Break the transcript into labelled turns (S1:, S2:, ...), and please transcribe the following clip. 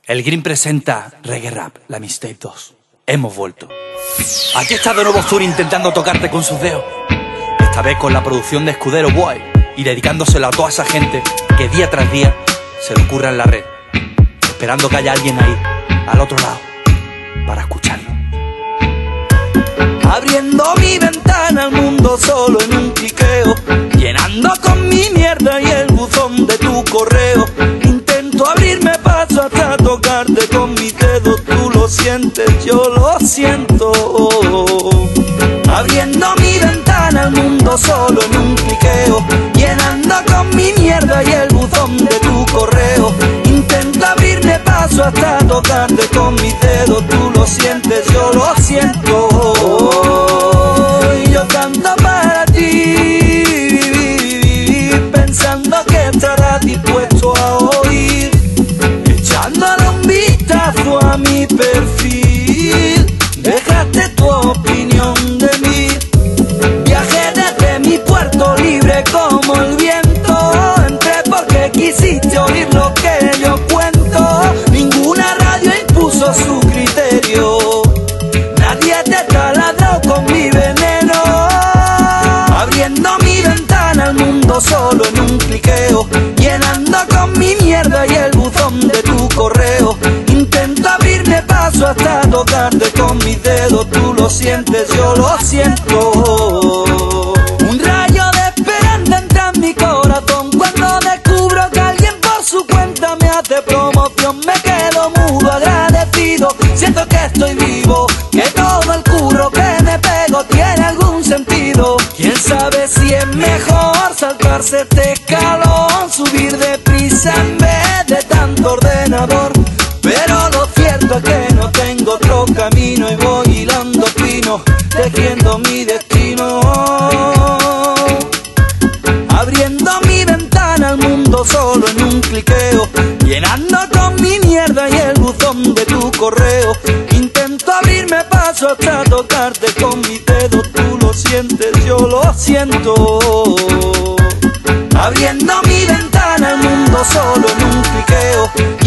S1: El Green presenta Reggae Rap, la Mixtape 2. Hemos vuelto. Aquí está de nuevo Zuri intentando tocarte con sus dedos. Esta vez con la producción de Escudero Boy y dedicándoselo a toda esa gente que día tras día se le ocurra en la red, esperando que haya alguien ahí, al otro lado, para escucharlo. Abriendo mi ventana al mundo solo en un cliqueo, llenando con mi mierda y el buzón de tu correo. Intento abrirme paso hasta tocarte con mis dedos. Tú lo sientes, yo lo siento. Abriendo mi ventana al mundo solo en un cliqueo, llenando con mi mierda y el buzón de tu correo. Intento abrirme paso hasta tocarte con mis dedos. Tú lo sientes, yo lo siento. Yo canto para ti, pensando que estarás dispuesto a oír, echándole un vistazo a mi perfil. Dejaste tu opinión de mí. Viajé desde mi puerto libre como el viento. Entré porque quisiste oír lo que yo cuento. Ninguna radio impuso su criterio. Nadie te taladró con mi veneno. Abriendo mi ventana al mundo solo en un cliqueo, llenando con mi mierda y el buzón de tu correo. Intento abrirme paso hasta tocarte con mis dedos. Tú lo sientes, yo lo siento. Un rayo de esperanza entra en mi corazón cuando descubro que alguien por su cuenta me hace promoción. Me quedo mudo agradecido, siento que estoy vivo, que todo el curro que me pego tiene algún sentido. Quién sabe si es mejor saltarse este escalón, subir deprisa en vez de tanto ordenador. Pero lo cierto es que no tengo otro camino y voy hilando fino, tejiendo mi destino. Abriendo mi ventana al mundo solo en un cliqueo, llenando con mi mierda y el buzón de tu correo. Intento abrirme paso hasta tocarte con mis dedos. Tú lo sientes, yo lo siento. Abriendo mi ventana al mundo solo en un cliqueo,